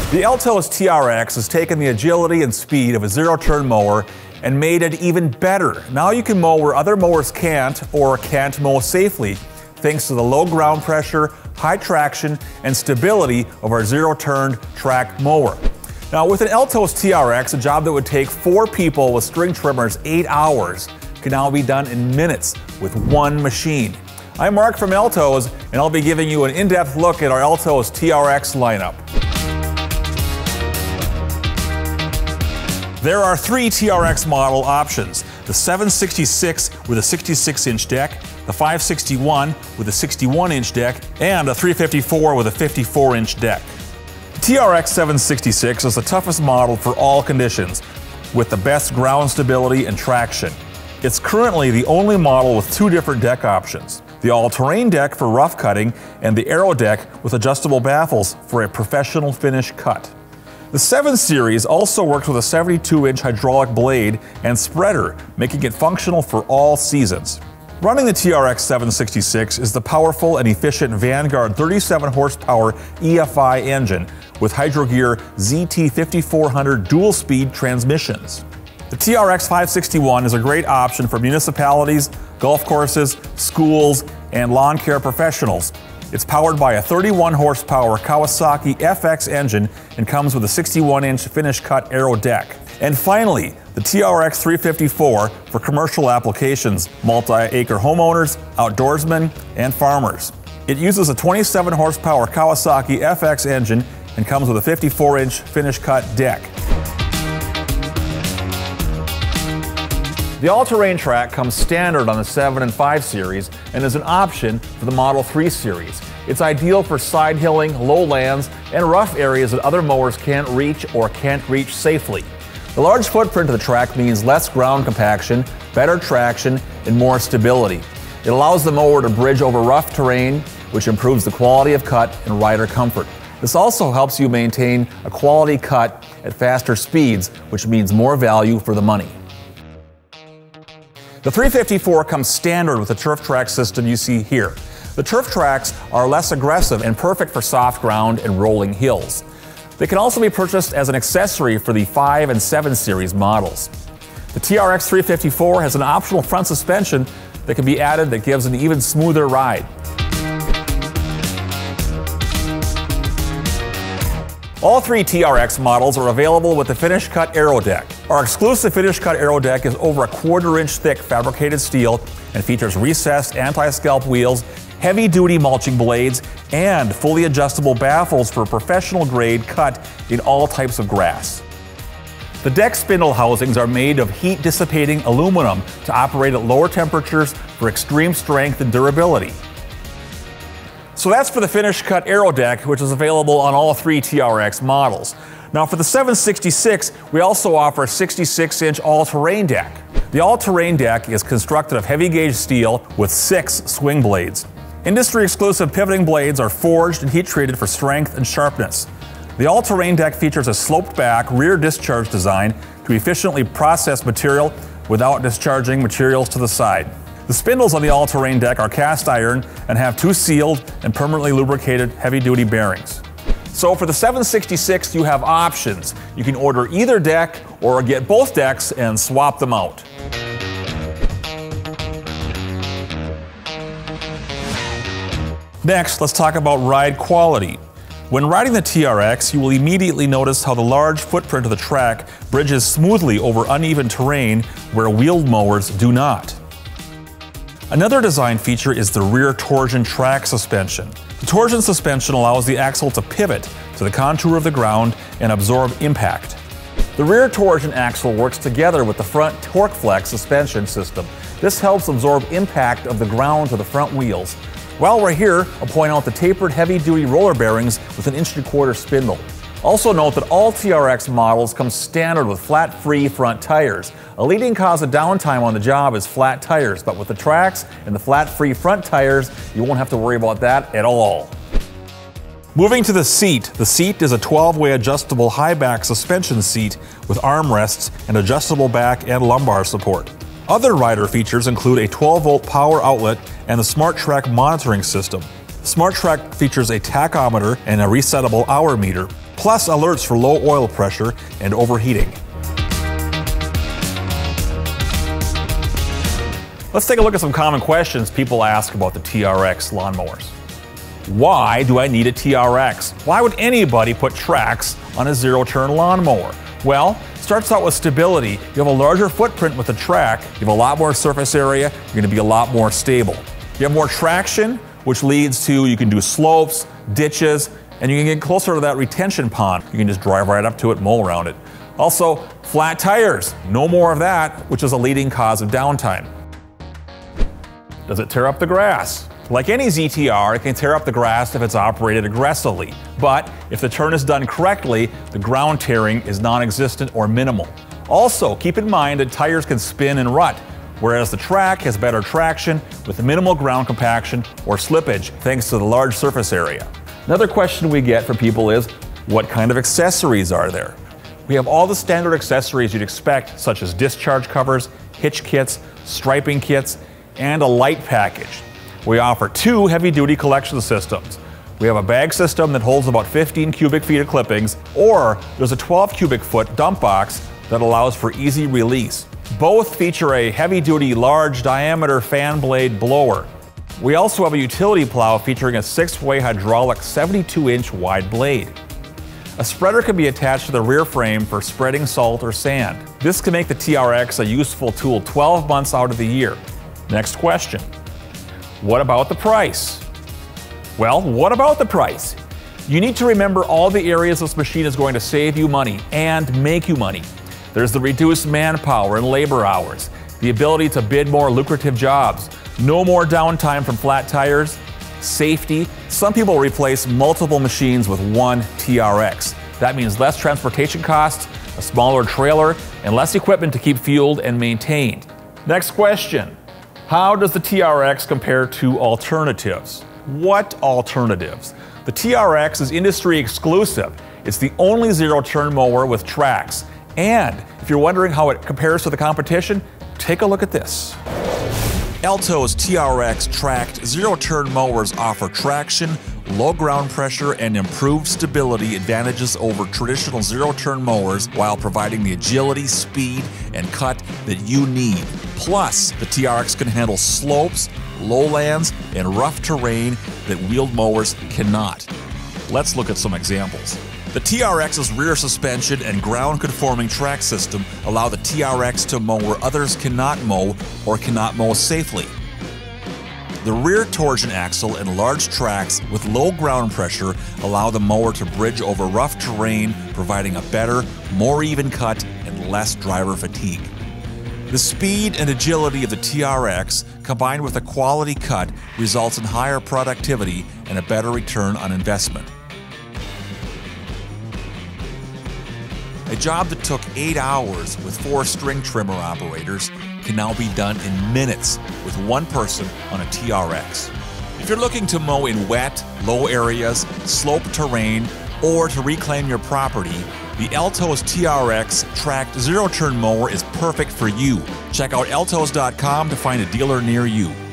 The Altoz TRX has taken the agility and speed of a zero-turn mower and made it even better. Now you can mow where other mowers can't or can't mow safely, thanks to the low ground pressure, high traction, and stability of our zero-turn track mower. Now with an Altoz TRX, a job that would take 4 people with string trimmers 8 hours can now be done in minutes with one machine. I'm Mark from Altoz, and I'll be giving you an in-depth look at our Altoz TRX lineup. There are 3 TRX model options: the 766 with a 66-inch deck, the 561 with a 61-inch deck, and a 354 with a 54-inch deck. The TRX 766 is the toughest model for all conditions, with the best ground stability and traction. It's currently the only model with 2 different deck options: the all-terrain deck for rough cutting and the Aerodeck with adjustable baffles for a professional finish cut. The 7 Series also works with a 72-inch hydraulic blade and spreader, making it functional for all seasons. Running the TRX 766 is the powerful and efficient Vanguard 37 horsepower EFI engine with Hydrogear ZT5400 dual-speed transmissions. The TRX 561 is a great option for municipalities, golf courses, schools, and lawn care professionals. It's powered by a 31 horsepower Kawasaki FX engine and comes with a 61-inch finish cut Aerodeck. And finally, the TRX 354 for commercial applications, multi-acre homeowners, outdoorsmen, and farmers. It uses a 27 horsepower Kawasaki FX engine and comes with a 54-inch finish cut deck. The all-terrain track comes standard on the 7 and 5 Series and is an option for the Model 3 Series. It's ideal for side hilling, lowlands, and rough areas that other mowers can't reach or can't reach safely. The large footprint of the track means less ground compaction, better traction, and more stability. It allows the mower to bridge over rough terrain, which improves the quality of cut and rider comfort. This also helps you maintain a quality cut at faster speeds, which means more value for the money. The 354 comes standard with the turf track system you see here. The turf tracks are less aggressive and perfect for soft ground and rolling hills. They can also be purchased as an accessory for the 5 and 7 Series models. The TRX 354 has an optional front suspension that can be added that gives an even smoother ride. All 3 TRX models are available with the Finish Cut Aerodeck. Our exclusive Finish Cut Aerodeck is over a 1/4 inch thick fabricated steel and features recessed anti-scalp wheels, heavy-duty mulching blades, and fully adjustable baffles for a professional-grade cut in all types of grass. The deck spindle housings are made of heat-dissipating aluminum to operate at lower temperatures for extreme strength and durability. So that's for the Finish Cut Aerodeck, which is available on all 3 TRX models. Now for the 766, we also offer a 66-inch all-terrain deck. The all-terrain deck is constructed of heavy-gauge steel with 6 swing blades. Industry-exclusive pivoting blades are forged and heat-treated for strength and sharpness. The all-terrain deck features a sloped-back rear discharge design to efficiently process material without discharging materials to the side. The spindles on the all-terrain deck are cast iron and have 2 sealed and permanently lubricated heavy-duty bearings. So for the 766, you have options. You can order either deck or get both decks and swap them out. Next, let's talk about ride quality. When riding the TRX, you will immediately notice how the large footprint of the track bridges smoothly over uneven terrain where wheeled mowers do not. Another design feature is the rear torsion track suspension. The torsion suspension allows the axle to pivot to the contour of the ground and absorb impact. The rear torsion axle works together with the front torque flex suspension system. This helps absorb impact of the ground to the front wheels. While we're here, I'll point out the tapered heavy-duty roller bearings with an 1.25 inch spindle. Also note that all TRX models come standard with flat-free front tires. A leading cause of downtime on the job is flat tires, but with the tracks and the flat-free front tires, you won't have to worry about that at all. Moving to the seat is a 12-way adjustable high-back suspension seat with armrests and adjustable back and lumbar support. Other rider features include a 12-volt power outlet and the SmartTrack monitoring system. SmartTrack features a tachometer and a resettable hour meter. plus alerts for low oil pressure and overheating. Let's take a look at some common questions people ask about the TRX lawnmowers. Why do I need a TRX? Why would anybody put tracks on a zero-turn lawnmower? Well, it starts out with stability. You have a larger footprint with the track, you have a lot more surface area, you're going to be a lot more stable. You have more traction, which leads to you can do slopes, ditches, and you can get closer to that retention pond. You can just drive right up to it, mow around it. Also, flat tires. No more of that, which is a leading cause of downtime. Does it tear up the grass? Like any ZTR, it can tear up the grass if it's operated aggressively. But if the turn is done correctly, the ground tearing is non-existent or minimal. Also, keep in mind that tires can spin and rut, whereas the track has better traction with minimal ground compaction or slippage thanks to the large surface area. Another question we get from people is, what kind of accessories are there? We have all the standard accessories you'd expect, such as discharge covers, hitch kits, striping kits, and a light package. We offer 2 heavy-duty collection systems. We have a bag system that holds about 15 cubic feet of clippings, or there's a 12 cubic foot dump box that allows for easy release. Both feature a heavy-duty large diameter fan blade blower. We also have a utility plow featuring a 6-way hydraulic 72-inch wide blade. A spreader can be attached to the rear frame for spreading salt or sand. This can make the TRX a useful tool 12 months out of the year. Next question. What about the price? Well, what about the price? You need to remember all the areas this machine is going to save you money and make you money. There's the reduced manpower and labor hours, the ability to bid more lucrative jobs, no more downtime from flat tires, safety. Some people replace multiple machines with one TRX. That means less transportation costs, a smaller trailer, and less equipment to keep fueled and maintained. Next question. How does the TRX compare to alternatives? What alternatives? The TRX is industry exclusive. It's the only zero-turn mower with tracks. And if you're wondering how it compares to the competition, take a look at this. Altoz TRX tracked zero-turn mowers offer traction, low ground pressure, and improved stability advantages over traditional zero-turn mowers while providing the agility, speed, and cut that you need. Plus, the TRX can handle slopes, lowlands, and rough terrain that wheeled mowers cannot. Let's look at some examples. The TRX's rear suspension and ground-conforming track system allow the TRX to mow where others cannot mow or cannot mow safely. The rear torsion axle and large tracks with low ground pressure allow the mower to bridge over rough terrain, providing a better, more even cut and less driver fatigue. The speed and agility of the TRX, combined with a quality cut, results in higher productivity and a better return on investment. A job that took 8 hours with 4 string trimmer operators can now be done in minutes with one person on a TRX. If you're looking to mow in wet, low areas, slope terrain, or to reclaim your property, the Altoz TRX tracked zero-turn mower is perfect for you. Check out altoz.com to find a dealer near you.